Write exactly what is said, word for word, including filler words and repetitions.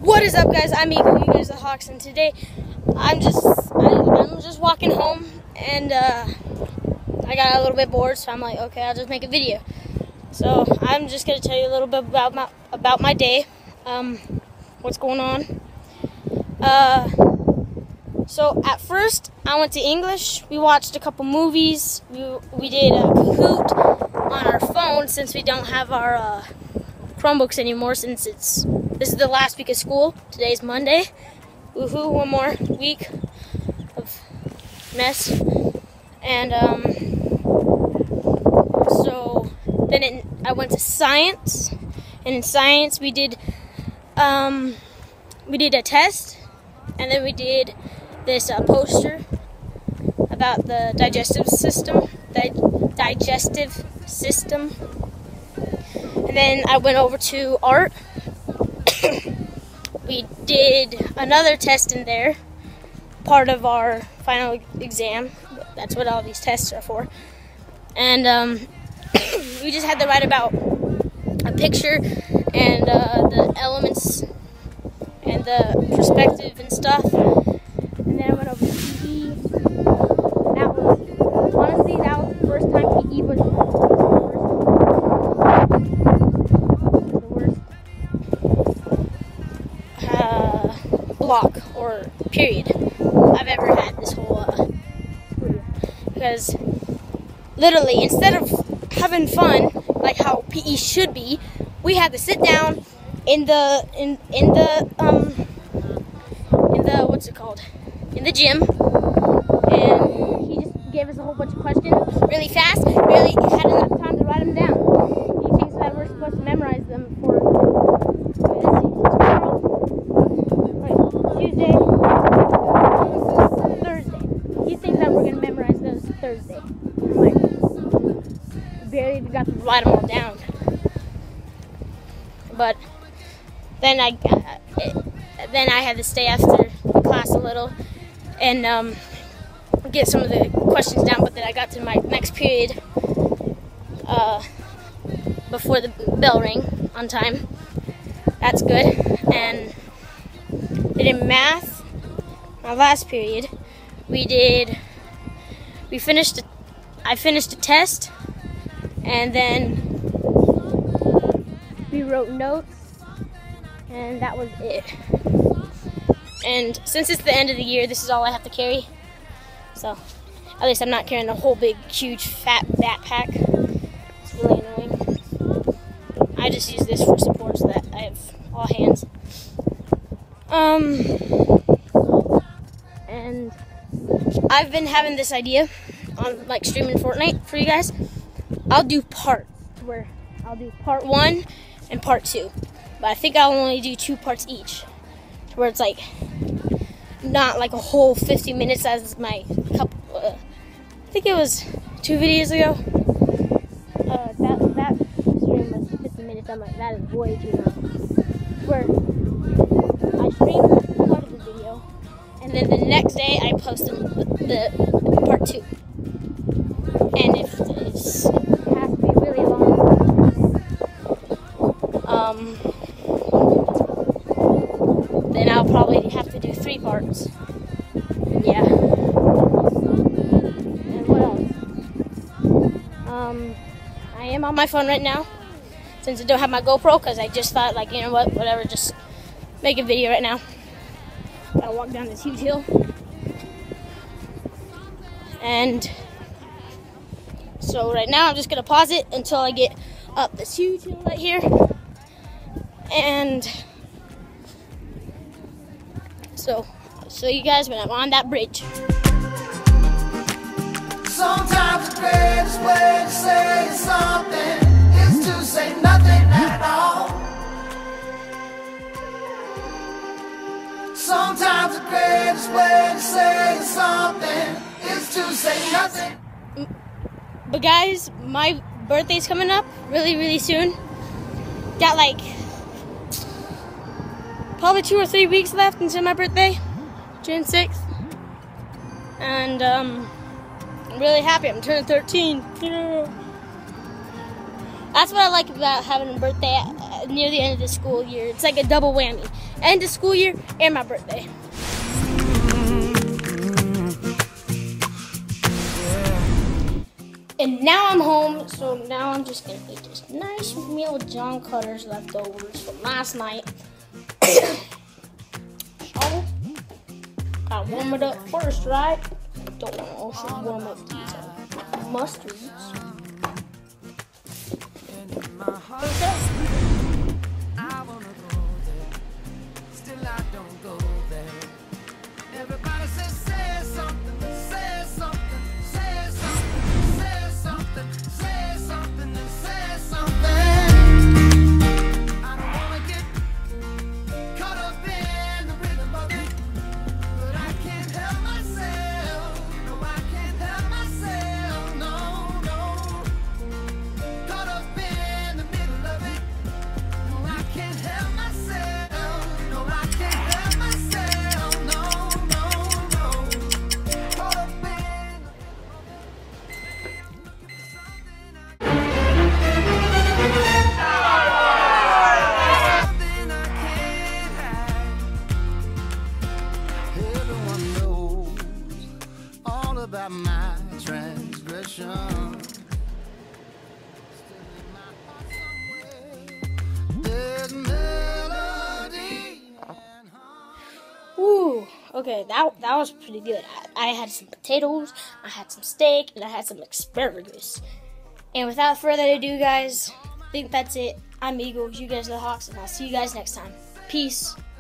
What is up, guys? I'm Eagle. You guys are Hawks, and today I'm just I, I'm just walking home, and uh, I got a little bit bored, so I'm like, okay, I'll just make a video. So I'm just gonna tell you a little bit about my about my day, um, what's going on. Uh, so at first I went to English. We watched a couple movies. We we did a Kahoot on our phone since we don't have our uh, Chromebooks anymore, since it's this is the last week of school. Today's Monday. Woohoo! One more week of mess. And um, so then it, I went to science, and in science we did um, we did a test, and then we did this uh, poster about the digestive system, di digestive system. And then I went over to art. We did another test in there, part of our final exam. That's what all these tests are for. And um, we just had to write about a picture and uh, the elements and the perspective and stuff. And then I went over to P E. That was, honestly, that was the first time P E was block or period I've ever had this whole uh, because literally instead of having fun like how P E should be, we had to sit down in the in in the um in the what's it called in the gym, and he just gave us a whole bunch of questions really fast, barely had enough time to write them down. He thinks that we're supposed to memorize them for Tuesday, Thursday. He thinks that we're going to memorize those Thursday. I'm like, barely even got to write them all down. But then I, uh, then I had to stay after class a little and um, get some of the questions down. But then I got to my next period uh, before the bell rang on time. That's good. And we did math, my last period. We did, we finished, a, I finished a test, and then we wrote notes, and that was it. And since it's the end of the year, this is all I have to carry. So, at least I'm not carrying a whole big, huge, fat backpack. It's really annoying. I just use this for support so that I have all hands. Um, and I've been having this idea on like streaming Fortnite for you guys. I'll do parts where I'll do part one and part two, but I think I'll only do two parts each, where it's like not like a whole fifty minutes as my couple. Uh, I think it was two videos ago. Uh, that that stream was fifty minutes. I'm like, that is way too long. Where I streamed part of the video, and then the next day I posted the, the part two. And if it's, it has to be really long, um, then I'll probably have to do three parts. Yeah. And what else? Um, I am on my phone right now, since I don't have my GoPro, because I just thought, like, you know what, whatever, just make a video right now. Gotta walk down this huge hill. And so right now I'm just gonna pause it until I get up this huge hill right here. And so I'll show you guys when I'm on that bridge. Sometimes the greatest way to say something is to say nothing at all. Sometimes the greatest way to say something is to say nothing. But guys, my birthday's coming up really, really soon. Got like probably two or three weeks left until my birthday, June sixth. And um, I'm really happy. I'm turning thirteen. Yeah. That's what I like about having a birthday near the end of the school year. It's like a double whammy. end of school year, and my birthday. And now I'm home, so now I'm just gonna eat this nice meal of John Cutter's leftovers from last night. So, gotta warm it up first, right? Don't want to also warm up these uh, mustards. Everybody says, say something, say something, say something, say something, say something, and say something. I don't wanna get caught up in the rhythm of it, but I can't help myself. No, I can't help myself. No, no. Caught up in the middle of it. No, I can't help myself. No, I can't help myself. No. About my transgression. There's melody. Ooh, okay, that that was pretty good. I, I had some potatoes, I had some steak, and I had some asparagus. And without further ado, guys, I think that's it. I'm Eagles, you guys are the Hawks, and I'll see you guys next time. Peace.